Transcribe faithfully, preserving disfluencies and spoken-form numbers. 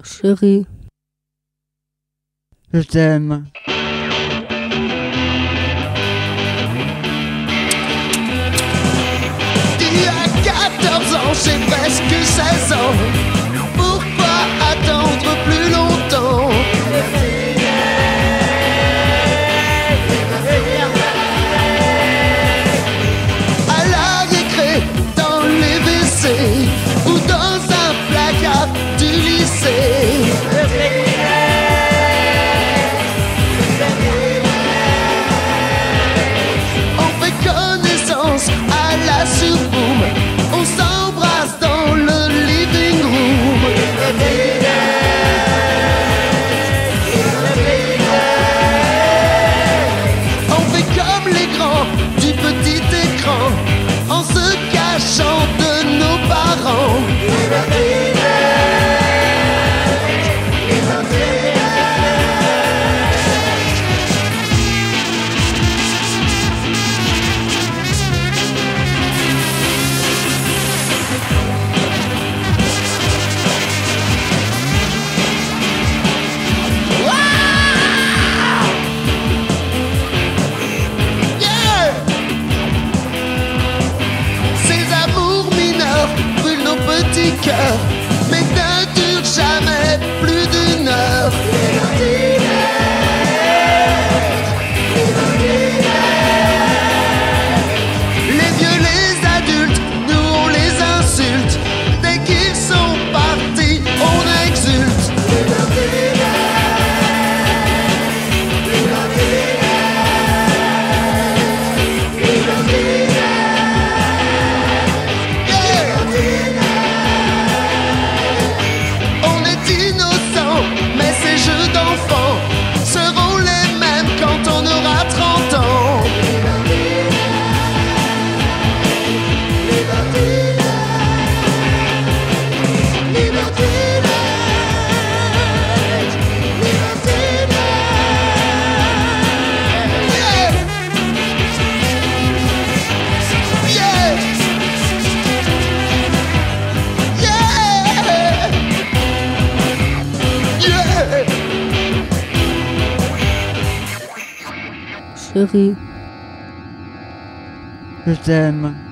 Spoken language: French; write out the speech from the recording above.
Chérie, je t'aime. Il y a quatorze ans, j'ai presque seize ans. Pourquoi attendre plus longtemps? À la récré, dans les W C ou dans un placard du lycée. On fait connaissance à la surboom. On s'embrasse dans le living room. On fait comme les grands du petit écran, en se cachant de nos parents. Petit cœur, mais ne dure jamais plus d'une heure. Les vieux, les adultes, nous on les insulte. Dès qu'ils sont partis, on exulte. Seront les mêmes quand on aura trente ans. Chérie, je t'aime.